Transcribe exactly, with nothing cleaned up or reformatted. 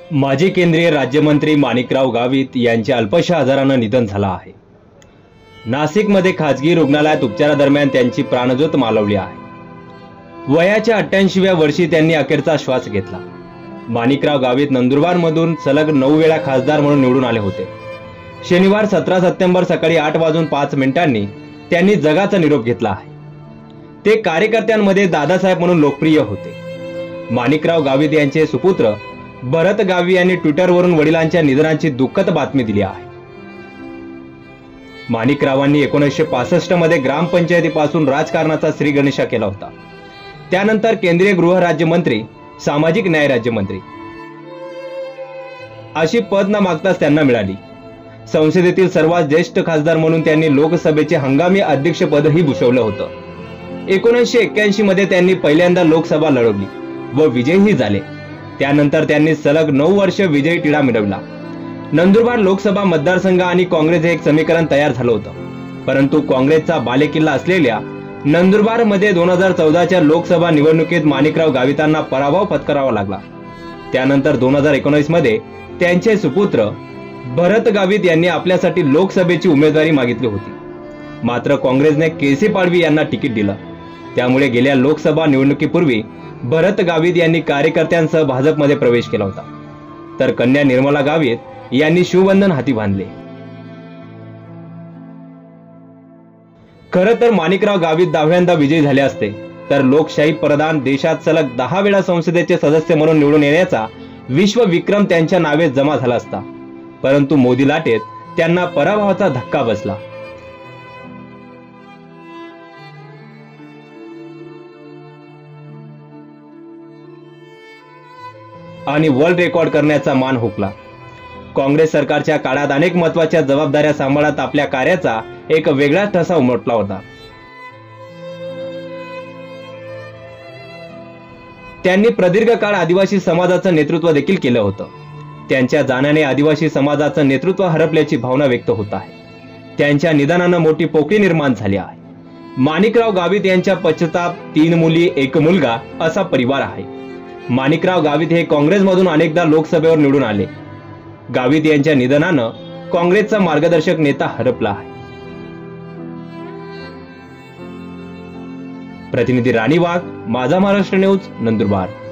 माजी केंद्रीय राज्यमंत्री माणिकराव गावित यांचे अल्पशा आजारानं निधन झालं आहे। नाशिकमध्ये खाजगी रुग्णालयात उपचारादरम्यान त्यांची प्राणज्योत मालवली आहे। वयाच्या अठ्ठ्याऐंशीव्या वर्षी त्यांनी अखेरचा श्वास घेतला। माणिकराव गावित नंदुरबारमधून सलग नऊ वेळा खासदार म्हणून निवडून आले होते। शनिवार सतरा सप्टेंबर सकाळी आठ वाजून पाच मिनिटांनी त्यांनी जगाचा निरोप घेतला आहे। ते कार्यकर्त्यांमध्ये दादासाहेब म्हणून लोकप्रिय होते। माणिकराव गावित यांचे सुपुत्र भरत गावी यांनी ट्विटरवरून वडिलांच्या निधनाची दुःखद बातमी दिली आहे। माणिकरावांनी एकोणीसशे पासष्ट मध्ये ग्रामपंचायतीपासून राजकारणाचा श्रीगणेशा केला होता। त्यानंतर केंद्रीय गृह राज्यमंत्री, सामाजिक न्याय राज्यमंत्री अशी पद न मागताच त्यांना मिळाली। संसदेतील सर्वात ज्येष्ठ खासदार म्हणून त्यांनी लोकसभेचे हंगामी अध्यक्षपदही भूषवलं होतं। एकोणीसशे एक्क्याऐंशी मध्ये त्यांनी पहिल्यांदा लोकसभा लढवली व विजयही झाले। त्यानंतर त्यांनी सलग नऊ वर्ष विजयी तिढा मिळवला। नंदुरबार लोकसभा मतदारसंघ आणि काँग्रेस हे एक समीकरण तयार झालं होतं, परंतु काँग्रेसचा बालेकिल्ला असलेल्या नंदुरबार मध्ये दोन हजार चौदाच्या लोकसभा निवडणुकीत माणिकराव गावितांना पराभव पत्करावा लागला। त्यानंतर दोन हजार एकोणीस मध्ये त्यांचे सुपुत्र भरत गावित यांनी आपल्यासाठी लोकसभेची उमेदवारी मागितली होती, मात्र काँग्रेसने केसी पाडवी यांना तिकीट दिलं। त्यामुळे गेल्या लोकसभा निवडणुकीपूर्वी भरत गावित यांनी कार्यकर्त्यांसह भाजपमध्ये प्रवेश केला होता, तर कन्या निर्मला गावित यांनी शिवबंधन हाती बांधले। खरं तर माणिकराव गावित दहाव्यांदा विजयी झाले असते तर लोकशाही प्रधान देशात सलग दहा वेळा संसदेचे सदस्य म्हणून निवडून येण्याचा विश्व विक्रम त्यांच्या नावे जमा झाला असता, परंतु मोदी लाटेत त्यांना पराभवाचा धक्का बसला। आणि वर्ल्ड रेकॉर्ड करण्याचा मान हुकला। काँग्रेस सरकारच्या काळात अनेक महत्त्वाच्या जबाबदाऱ्या सांभाळत आपल्या कार्याचा एक वेगळा ठसा उमटला होता। त्यांनी प्रदीर्घ काळ आदिवासी समाजाचं नेतृत्व देखील केलं होतं। त्यांच्या जाण्याने आदिवासी समाजाचं नेतृत्व हरपल्याची भावना व्यक्त होत आहे। त्यांच्या निधनानं मोठी पोकळी निर्माण झाली आहे। माणिकराव गावित यांच्या पश्चाताप तीन मुली एक मुलगा असा परिवार आहे। माणिकराव गावित हे काँग्रेसमधून अनेकदा लोकसभेवर निवडून आले। गावित यांच्या निधनानं काँग्रेसचा मार्गदर्शक नेता हरपला आहे। प्रतिनिधी राणी वाघ, माझा महाराष्ट्र न्यूज, नंदुरबार।